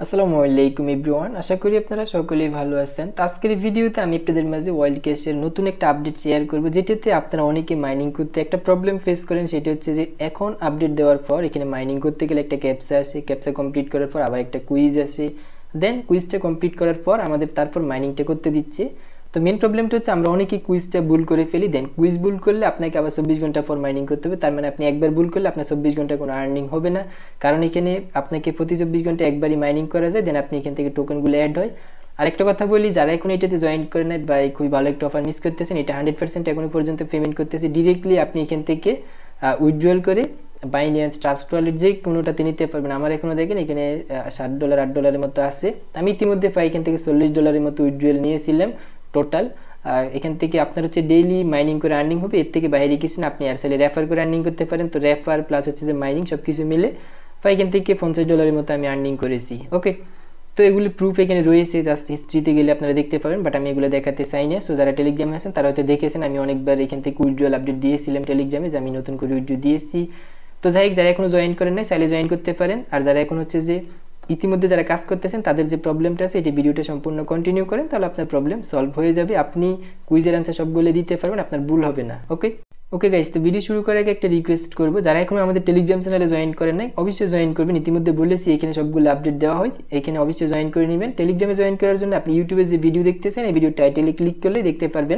আসসালামু আলাইকুম এভরিওয়ান, আশা করি আপনারা সকলেই ভালো আছেন। তো আজকের এই ভিডিওতে আমি আপনাদের মাঝে ওয়াইল্ড ক্যাশের নতুন একটা আপডেট শেয়ার করব, যেটাতে আপনারা অনেকে মাইনিং করতে একটা প্রবলেম ফেস করেন। সেটা হচ্ছে যে এখন আপডেট দেওয়ার পর এখানে মাইনিং করতে গেলে একটা ক্যাপচা আসে, ক্যাপচা কমপ্লিট করার পর আবার একটা কুইজ আসে, দেন কুইজটা কমপ্লিট করার পর আমাদের তারপর মাইনিংটা করতে দিচ্ছে। তো মেন প্রবলেমটা হচ্ছে আমরা অনেকেই কুইজটা ভুল করে ফেলি, দেন কুইজ ভুল করলে আপনাকে আবার 24 ঘন্টা পর মাইনিং করতে হবে। তার মানে আপনি একবার ভুল করলে আপনার 24 ঘন্টা কোনো আর্নিং হবে না, কারণ এখানে আপনাকে প্রতি 24 ঘন্টা একবারই মাইনিং করা যায়, দেন আপনি এখান থেকে টোকেনগুলো অ্যাড হয়। আরেকটা কথা বলি, যারা এখন এটাতে জয়েন করে নেয় বা খুবই ভালো একটা অফার মিস করতেছেন, এটা 100% এখনো পর্যন্ত পেমেন্ট করতেছে ডিরেক্টলি। আপনি এখান থেকে উইথড্রল করে বাইন্যান্স, ট্রাস্ট ওয়ালেট যে কোনোটাতে নিতে পারবেন। আমার এখনো দেখেন এখানে $7 $8 মতো আছে। আমি ইতিমধ্যে প্রায় এখান থেকে $40 মতো উইথড্রল নিয়েছিলাম টোটাল। এখান থেকে আপনার হচ্ছে ডেইলি মাইনিং করে আর্নিং হবে, এর থেকে বাইরে কিছু না। আপনি আর চাইলে রেফার করে আর্নিং করতে পারেন। তো রেফার প্লাস হচ্ছে যে মাইনিং সব কিছু মিলে প্রায় এখান থেকে $50 মতো আমি আর্নিং করেছি। ওকে, তো এগুলি প্রুফ এখানে রয়েছে, জাস্ট হিস্ট্রিতে গেলে আপনারা দেখতে পাবেন, বাট আমি এগুলো দেখাতে চাই না। সো যারা টেলিগ্রামে আছেন তারা হয়তো দেখেছেন, আমি অনেকবার এখান থেকে উইথড্রল আপডেট দিয়েছিলাম টেলিগ্রামে, যে আমি নতুন করে উইথড্র দিয়েছি। তো যাই হোক, যারা এখনো জয়েন করেন নাই চাইলে জয়েন করতে পারেন। আর যারা এখন হচ্ছে যে ইতিমধ্যে যারা কাজ করতেছেন তাদের যে প্রবলেমটা আছে, এটি ভিডিওটা সম্পূর্ণ কন্টিনিউ করেন, তাহলে আপনার প্রবলেম সলভ হয়ে যাবে। আপনি কুইজের আনসার সবগুলো দিতে পারবেন, আপনার ভুল হবে না। ওকে ওকে গাইস, তো ভিডিও শুরু করার আগে একটা রিকোয়েস্ট করবো, যারা এখন আমাদের টেলিগ্রাম চ্যানেলে জয়েন করেন নাই অবশ্যই জয়েন করবেন। ইতিমধ্যে বলেছি এখানে সবগুলো আপডেট দেওয়া হয়, এখানে অবশ্যই জয়েন করে নেবেন। টেলিগ্রামে জয়েন করার জন্য আপনি ইউটিউবে যে ভিডিও দেখতেছেন এই ভিডিও টাইটেলে ক্লিক করলে দেখতে পারবেন,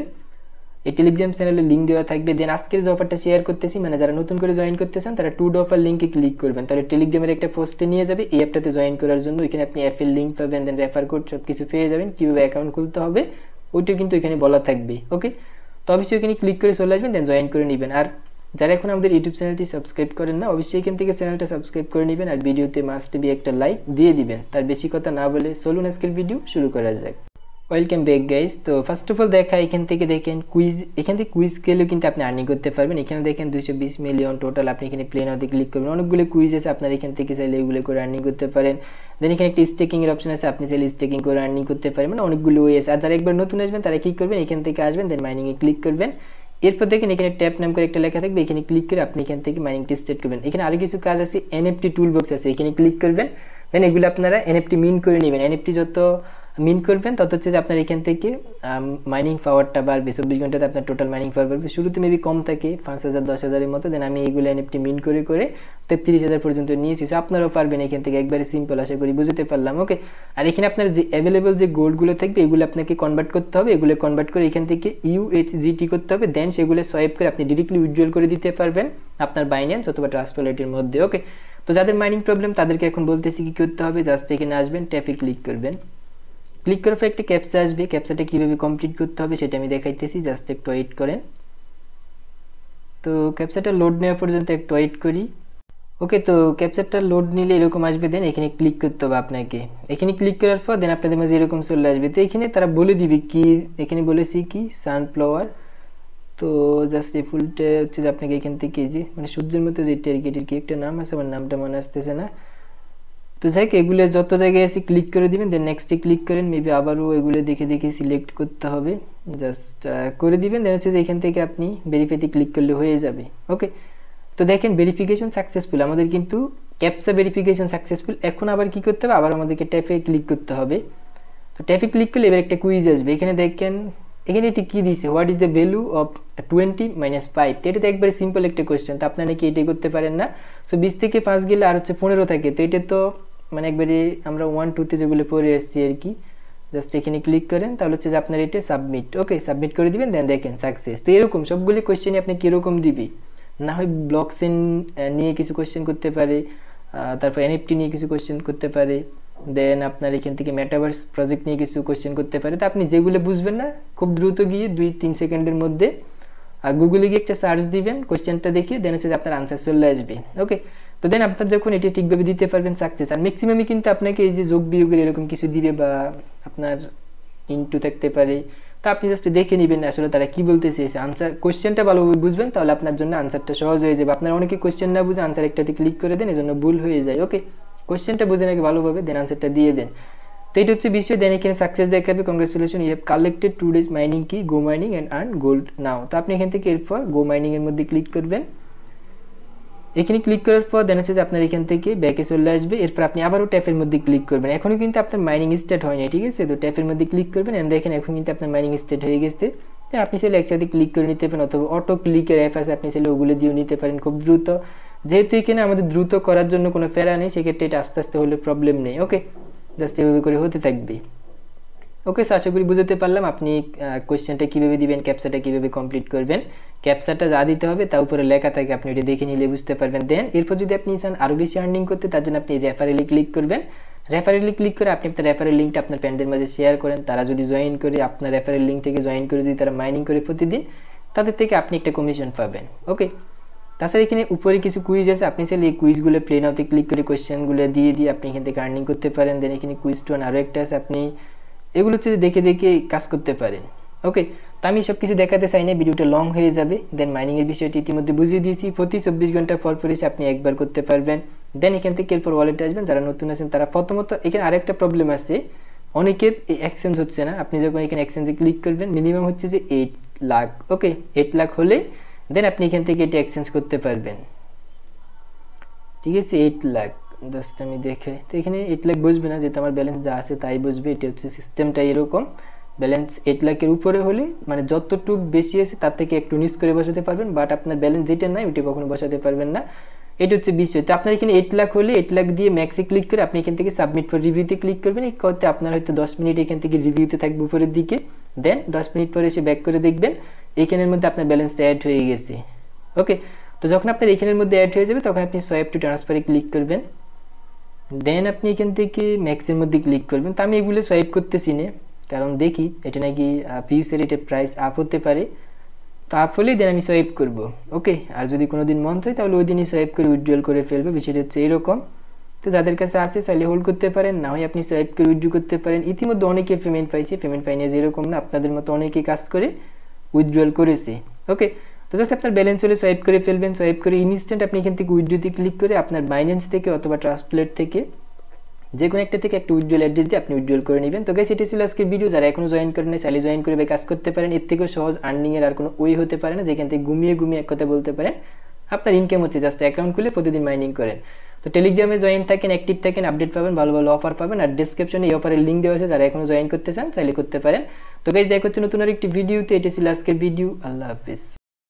এই টেলিগ্রাম চ্যানেলের লিঙ্ক দেওয়া থাকবে। দেন আজকের যে অফারটা শেয়ার করতেছি, মানে যারা নতুন করে জয়েন করতেছেন তারা টু অফার লিঙ্কে ক্লিক করবেন, তাহলে টেলিগ্রামের একটা পোস্টে নিয়ে যাবে এই অ্যাপটাতে জয়েন করার জন্য। এখানে আপনি অ্যাপের লিঙ্ক পাবেন, দেন রেফার কোড সব কিছু পেয়ে যাবেন। কীভাবে অ্যাকাউন্ট খুলতে হবে ওইটা কিন্তু এখানে বলা থাকবে। ওকে, তো অবশ্যই এখানে ক্লিক করে চলে আসবেন, দেন জয়েন করে নেবেন। আর যারা এখন আমাদের ইউটিউব চ্যানেলটি সাবস্ক্রাইব করেন না অবশ্যই এখান থেকে চ্যানেলটা সাবস্ক্রাইব করে নেবেন, আর ভিডিওতে মাস্ট বি একটা লাইক দিয়ে দিবেন। তার বেশি কথা না বলে চলুন আজকের ভিডিও শুরু করা যাক। Welcome back guys. তো ফার্স্ট অফ অল দেখা এখান থেকে দেখেন কুইজ, এখান থেকে কুইজ গেলেও কিন্তু আপনি আর্নিং করতে পারবেন। এখানে দেখেন 220 মিলিয়ন টোটাল। আপনি এখানে প্লে নাওতে ক্লিক করবেন, অনেকগুলো কুইজ আছে, আপনার এখান থেকে চাইলে এগুলো করে আর্নিং করতে পারেন। দেন এখানে একটা স্টেকিং এর অপশন আছে, আপনি চাইলে স্টেকিং করে আর্নিং করতে পারেন, মানে অনেকগুলো ওয়ে আছে। আর যারা একবার নতুন আসবেন তারা কি করবেন, এখান থেকে আসবেন, দেন মাইনিং এ ক্লিক করবেন। এরপর দেখেন এখানে ট্যাপ নাম করে একটা লেখা থাকবে, এখানে ক্লিক করে আপনি এখান থেকে মাইনিংটি স্টার্ট করবেন। এখানে আরো কিছু কাজ আছে, এনএফটি টুল বক্স আছে, এখানে ক্লিক করবেন। দেন এগুলো আপনারা এনএফটি মিন করে নেবেন। এনএফটি যত মিন করবেন তত হচ্ছে যে আপনার এখান থেকে মাইনিং পাওয়ারটা বাড়বে। 24 ঘন্টাতে আপনার টোটাল মাইনিং পাওয়ার বাড়বে। শুরুতে মেবি কম থাকে 5,000 10,000-এর মতো। দেন আমি এইগুলো এনএফটি মিন করে করে 33,000 পর্যন্ত নিয়েছি। সো আপনারাও পারবেন এখান থেকে, একবারে সিম্পল, আশা করি বুঝতে পারলাম। ওকে, আর এখানে আপনার যে অ্যাভেলেবল যে গোল্ডগুলো থাকবে এগুলো আপনাকে কনভার্ট করতে হবে। এগুলো কনভার্ট করে এখান থেকে ইউএসজিটি করতে হবে, দেন সেগুলো সোয়াইপ করে আপনি ডিরেক্টলি উইথড্রল করে দিতে পারবেন আপনার বাইন্যান্স অথবা ট্রাস্ট ওয়ালেটের মধ্যে। ওকে, তো যাদের মাইনিং প্রবলেম তাদেরকে এখন বলতেছি কি করতে হবে। জাস্ট এখানে আসবেন, ট্যাপে ক্লিক করবেন। ক্লিক করার পর একটা ক্যাপচা আসবে, ক্যাপচাটা কীভাবে কমপ্লিট করতে হবে সেটা আমি দেখাইতেছি, জাস্ট একটু ওয়েট করেন। তো ক্যাপচাটা লোড নেওয়া পর্যন্ত একটু ওয়েট করি। ওকে, তো ক্যাপচারটা লোড নিলে এরকম আসবে, দেন এখানে ক্লিক করতে হবে আপনাকে। এখানে ক্লিক করার পর দেন আপনাদের মাঝে এরকম চলে আসবে। তো এখানে তারা বলে দিবে কি, এখানে বলেছি কি সানফ্লাওয়ার। তো জাস্ট এই ফুলটা হচ্ছে যে আপনাকে এখান থেকে যে মানে সূর্যের মতো যে এটির কি একটা নাম আছে, আমার নামটা মনে আসতেছে না। তো যাই হোক, এগুলো যত জায়গায় আছে ক্লিক করে দিবেন, দেন নেক্সটে ক্লিক করেন। মেবি আবারও এগুলো দেখে দেখে সিলেক্ট করতে হবে, জাস্ট করে দিবেন। দেন হচ্ছে যে এখান থেকে আপনি ভেরিফাইতে ক্লিক করলে হয়ে যাবে। ওকে, তো দেখেন ভেরিফিকেশন সাকসেসফুল, আমাদের কিন্তু ক্যাপচা ভেরিফিকেশন সাকসেসফুল। এখন আবার কি করতে হবে, আবার আমাদেরকে ট্যাপে ক্লিক করতে হবে। তো ট্যাপে ক্লিক করলে এবার একটা কুইজ আসবে। এখানে দেখেন এখানে এটি কী দিয়েছে, what is the value of 20 - 5। এটা তো একবারে সিম্পল একটা কোয়েশ্চেন, তো আপনারা কি এটাই করতে পারেন না? সো 20 থেকে 5 গেলে আর হচ্ছে 15 থাকে। তো এটা তো মানে একবারে আমরা 1 2 যেগুলো পড়ে আসছি আর কি। জাস্ট এখানে ক্লিক করেন, তাহলে হচ্ছে যে আপনার এটা সাবমিট। ওকে, সাবমিট করে দিবেন, দেন দেখেন সাকসেস। তো এরকম সবগুলি কোয়েশ্চেনই আপনি কীরকম দিবি, না হয় ব্লক চেইন নিয়ে কিছু কোয়েশ্চেন করতে পারে, তারপর এনএফটি নিয়ে কিছু কোয়েশ্চেন করতে পারে, দেন আপনার এখান থেকে মেটাভার্স প্রজেক্ট নিয়ে কিছু কোয়েশ্চেন করতে পারে। তো আপনি যেগুলো বুঝবেন না খুব দ্রুত গিয়ে 2-3 সেকেন্ডের মধ্যে গুগলে গিয়ে একটা সার্চ দিবেন, কোয়েশ্চেনটা দেখিয়ে, দেন হচ্ছে যে আপনার আনসার চলে আসবে। ওকে, তো দেন আপনার যখন এটি ঠিকভাবে দিতে পারবেন সাকসেস। আর ম্যাক্সিমামই কিন্তু আপনাকে এই যে যোগ বিয়োগের এরকম কিছু দিবে, বা আপনার ইনটু থাকতে পারে। তো আপনি জাস্ট দেখে নেবেন আসলে তারা কি বলতে চেয়েছে। আনসার কোয়েশ্চেনটা ভালোভাবে বুঝবেন, তাহলে আপনার জন্য আনসারটা সহজ হয়ে যাবে। আপনার অনেকে কোয়েশ্চেন না বুঝে আনসার একটাতে ক্লিক করে দেন, এজন্য ভুল হয়ে যায়। ওকে, কোয়েশ্চেনটা বুঝে নাকি ভালোভাবে, দেন আনসারটা দিয়ে দেন। তো এটা হচ্ছে বিষয়। দেন এখানে সাকসেস দেখাবে, congratulation, you have collected 2 days mining কি, go mining and earn gold now. তো আপনি এখান থেকে এরপর গো মাইনিং এর মধ্যে ক্লিক করবেন। এখানে ক্লিক করার পর দেন হচ্ছে যে আপনার এখান থেকে ব্যাকে চলে আসবে, এরপর আপনি আবারও ট্যাপের মধ্যে ক্লিক করবেন। এখনও কিন্তু আপনার মাইনিং স্টার্ট হয়নি, ঠিক আছে? তো ট্যাপের মধ্যে ক্লিক করবেন এন্ড দেখেন এখন কিন্তু আপনার মাইনিং স্টার্ট হয়ে গেছে। আপনি চাইলে একসাথে ক্লিক করে নিতে পারেন, অথবা অটো ক্লিকের অ্যাপ আছে, আপনি চাইলে ওগুলো দিয়েও নিতে পারেন খুব দ্রুত। যেহেতু এখানে আমাদের দ্রুত করার জন্য কোনো প্যারা নেই, সেক্ষেত্রে এটা আস্তে আস্তে হলে প্রবলেম নেই। ওকে, জাস্ট এভাবে করে হতে থাকবে। ওকে, সো আশা করি বুঝতে পারলাম আপনি কোয়েশ্চেনটা কীভাবে দিবেন, ক্যাপচাটা কীভাবে কমপ্লিট করবেন। ক্যাপচাটা যা দিতে হবে তার উপরে লেখা থাকে, আপনি ওটা দেখে নিলে বুঝতে পারবেন। দেন এরপর যদি আপনি চান আরও বেশি আর্নিং করতে, তার জন্য আপনি রেফারেলে ক্লিক করবেন। রেফারেলে ক্লিক করে আপনি আপনার রেফারেল লিঙ্কটা আপনার ফ্রেন্ডদের মাঝে শেয়ার করেন, তারা যদি জয়েন করে আপনার রেফারেল লিঙ্ক থেকে জয়েন করে যদি তারা মাইনিং করে প্রতিদিন, তাদের থেকে আপনি একটা কমিশন পাবেন। ওকে, তাছাড়া এখানে উপরে কিছু কুইজ আছে, আপনি চাইলে এই কুইজগুলো প্লে নাওতে ক্লিক করে কোয়েশ্চেনগুলো দিয়ে আপনি এখান থেকে আর্নিং করতে পারেন। দেন এখানে কুইজ টু আরও একটা আছে, আপনি এগুলো হচ্ছে দেখে দেখে কাজ করতে পারেন। ওকে, তো আমি সব কিছু দেখাতে চাই না, ভিডিওটা লং হয়ে যাবে। দেন মাইনিংয়ের বিষয়টি ইতিমধ্যে বুঝিয়ে দিয়েছি, প্রতি 24 ঘন্টা পর পর এসে আপনি একবার করতে পারবেন। দেন এখান থেকে এরপর ওয়ালেটে আসবেন। যারা নতুন আছেন তারা প্রথমত, এখানে আরেকটা প্রবলেম আছে, অনেকের এই এক্সচেঞ্জ হচ্ছে না। আপনি যখন এখানে এক্সচেঞ্জে ক্লিক করবেন, মিনিমাম হচ্ছে যে 8 লাখ। ওকে, 8 লাখ হলে দেন আপনি এখান থেকে এটা এক্সচেঞ্জ করতে পারবেন, ঠিক আছে? 8 লাখ জাস্ট আমি দেখে, তো এখানে 8 লাখ বসবে না, যেহেতু আমার ব্যালেন্স যা আছে তাই বসবে। এটা হচ্ছে সিস্টেমটা এরকম, ব্যালেন্স 8 লাখের উপরে হলে মানে যতটুক বেশি আছে তার থেকে একটু নিচ করে বসাতে পারবেন, বাট আপনার ব্যালেন্স যেটা নাই ওইটা কখনো বসাতে পারবেন না। এটা হচ্ছে বিষয়। তো আপনার এখানে 8 লাখ হলে 8 লাখ দিয়ে ম্যাক্সে ক্লিক করে আপনি এখান থেকে সাবমিট ফর রিভিউতে ক্লিক করবেন। এই করতে আপনার হয়তো 10 মিনিট এখান থেকে রিভিউতে থাকবে উপরের দিকে। দেন 10 মিনিট পরে এসে ব্যাক করে দেখবেন এইখানের মধ্যে আপনার ব্যালেন্সটা অ্যাড হয়ে গেছে। ওকে, তো যখন আপনার এইখানের মধ্যে অ্যাড হয়ে যাবে তখন আপনি সোয়াইপ টু ট্রান্সফারে ক্লিক করবেন। দেন আপনি এখান থেকে ম্যাক্সের মধ্যে ক্লিক করবেন। তো আমি এগুলো সোয়াইপ করতেছি না, কারণ দেখি এটা নাকি ফিউচার এটা প্রাইস আপ হতে পারে, তো আপ হলেই দেন আমি সোয়াইপ করব। ওকে, আর যদি কোনো দিন মন চায় তাহলে ওই দিনই সোয়াইপ করে উইথড্রল করে ফেলবে, বিষয়টা হচ্ছে এরকম। তো যাদের কাছে আছে চাইলে হোল্ড করতে পারেন, না হয় আপনি সোয়াইপ করে উইথড্র করতে পারেন। ইতিমধ্যে অনেকে পেমেন্ট পাইছে, পেমেন্ট পাইনি যেরকম না, আপনাদের মতো অনেকেই কাজ করে উইথড্রল করেছে। ওকে, তো জাস্ট আপনার ব্যালেন্স হলে সোয়াইপ করে ফেলবেন। সোয়াইপ করে ইনস্ট্যান্ট আপনি এখান থেকে উইথড্রোতে ক্লিক করে আপনার বাইন্যান্স থেকে অথবা ট্রাস্টপ্লেট থেকে যে কোনো একটা থেকে একটা উইথড্রল অ্যাড্রেস দিয়ে আপনি উইথড্রল করে নেবেন। তো গাইস, এটা ছিল আজকের ভিডিও। যারা এখনো জয়েন করেন নাই চাইলে জয়েন করে কাজ করতে পারেন। এর থেকেও সহজ আর্নিংয়ের আর কোনো ওয়ে হতে পারে না, যেখান থেকে ঘুমিয়ে এক কথা বলতে পারেন আপনার ইনকাম হচ্ছে। জাস্ট অ্যাকাউন্ট খুলে প্রতিদিন মাইনিং করেন। তো টেলিগ্রামে জয়েন থাকেন, অ্যাক্টিভ থাকেন, আপডেট পাবেন, ভালো ভালো অফার পাবেন। আর ডেসক্রিপশনে এই অফারের লিঙ্ক দেওয়া আছে, যারা এখনো জয়েন করতে চান চাইলে করতে পারেন। তো গাইস, দেখা হচ্ছে নতুন আরেকটি ভিডিওতে। এটা ছিল আজকের ভিডিও। আল্লাহ হাফিজ।